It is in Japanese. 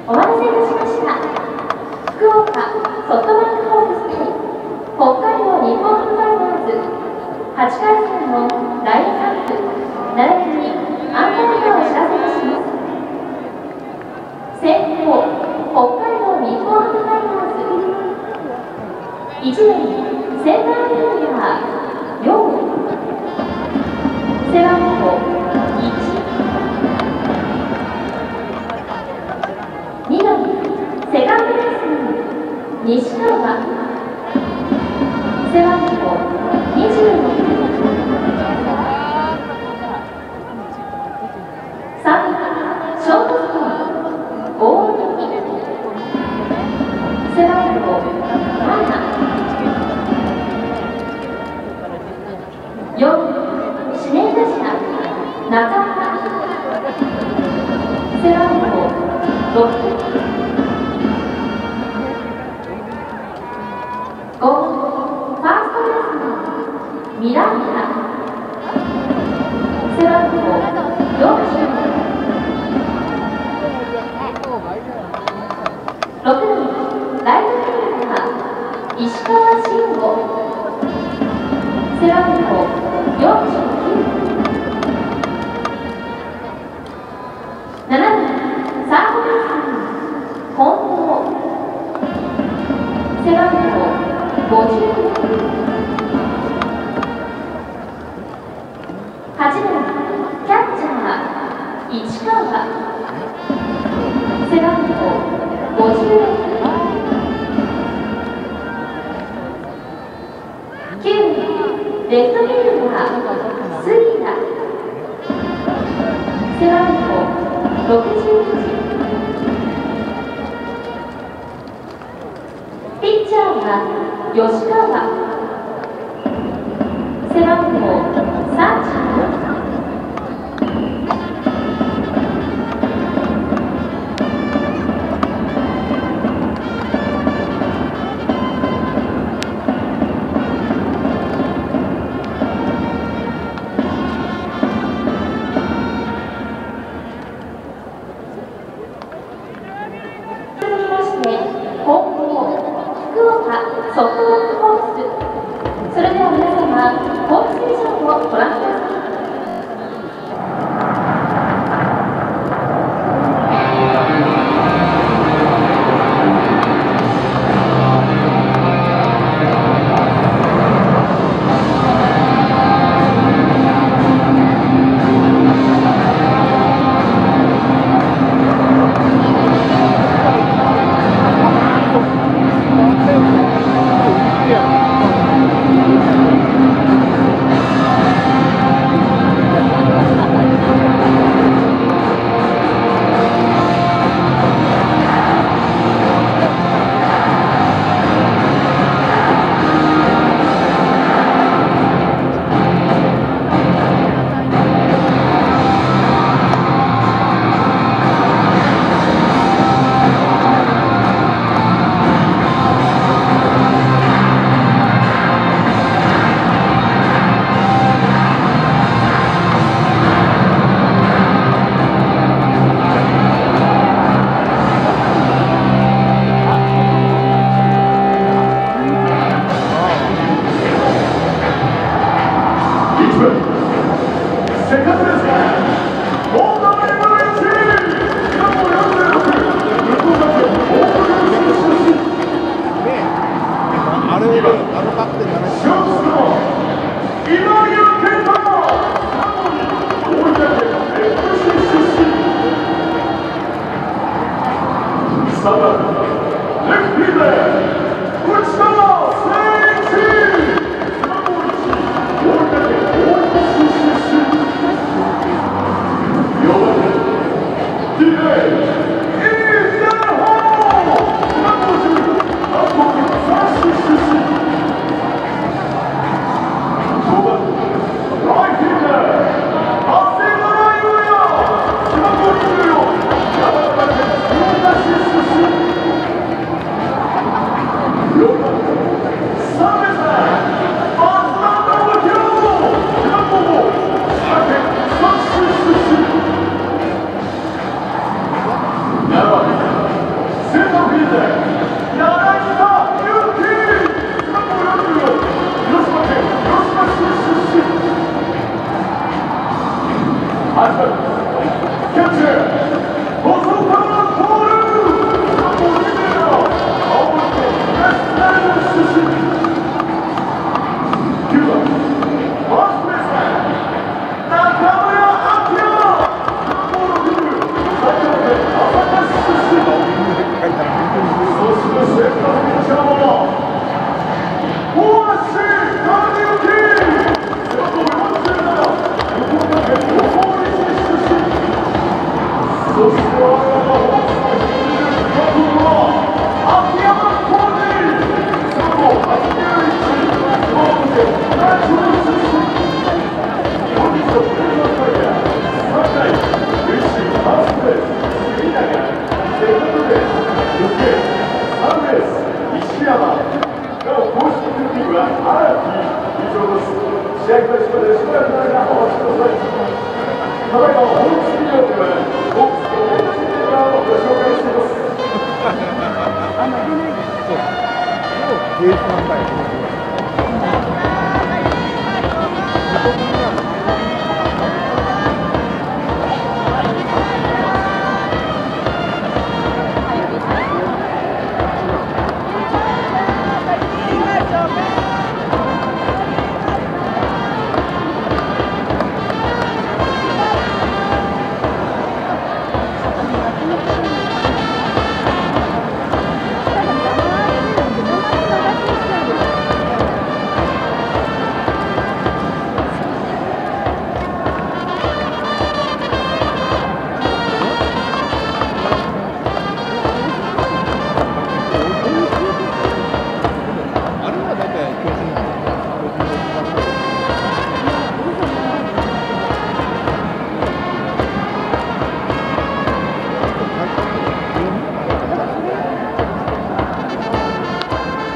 お待たせいたしました。福岡ソフトバンクホークス対北海道日本ハムファイターズ8回戦の第2カップ並びにアンダーをお知らせいたします。先攻北海道日本ハムファイターズ1年センターフィールダー4背番号1 2番セカンドベース西川背番号26 3番ショートストーン大貫背番号7 4指名打者中田背番号6 5ファーストベースのミランダ背番号40 6番ライトフィールダー石川慎吾背番号49 7番サードベースに近藤背番号50 8番キャッチャー市川背番号56 9番レフトフィールダー杉田背番号61ピッチャーは吉川背番号35ソフトバンクホークス。それでは皆様、ホークスビジョンをご覧ください。 ベースなんだよ。